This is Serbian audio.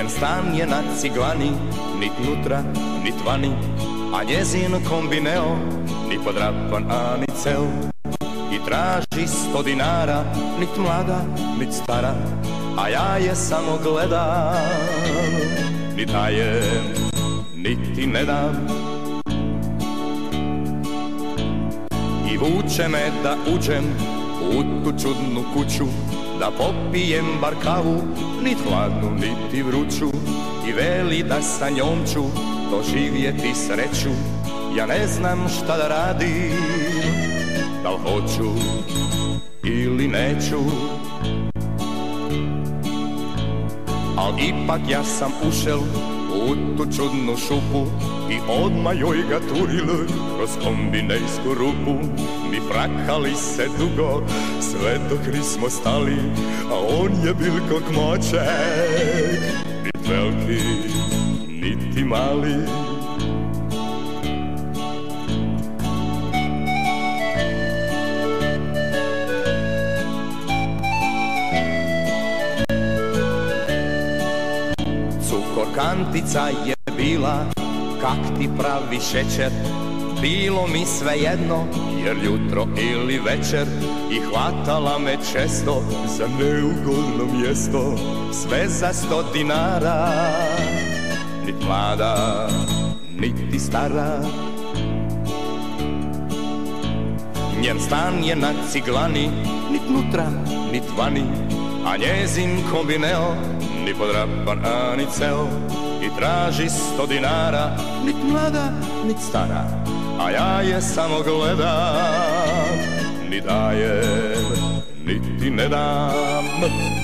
Njen stan je na Ciglani, nit nutra, nit vani, a njezin kombineo ni podrapan, a ni cel. I traži 100 dinara, nit mlada, nit stara, a ja je samo gledam, ni dajem, niti ne dam. I vuče me da uđem u tu čudnu kuću, da popijem bar kavu, nit hladnu, niti vruću. I veli da sa njom ću doživjeti sreću. Ja ne znam šta da radim, da li hoću ili neću. Al ipak ja sam ušel u tu čudnu šupu i odmah joj ga turil kroz kombinejsku rupu. Mi frakali se dugo, sve dok nismo stali, a on je bil kog moček, nit veliki, niti mali. Kantica je bila, kak ti pravi šećer. Bilo mi svejedno, jer jutro ili večer. I hvatala me često za neugodno mjesto, sve za 100 dinara. Nit mlada, niti stara. Njen stan je na Ciglani, nit nutra, nit vani, a njezin kombineo ni podrapan, a ni cel. I traži 100 dinara, nit mlada, nit stara, a ja je samo gledam, ni dajem, niti ne dam.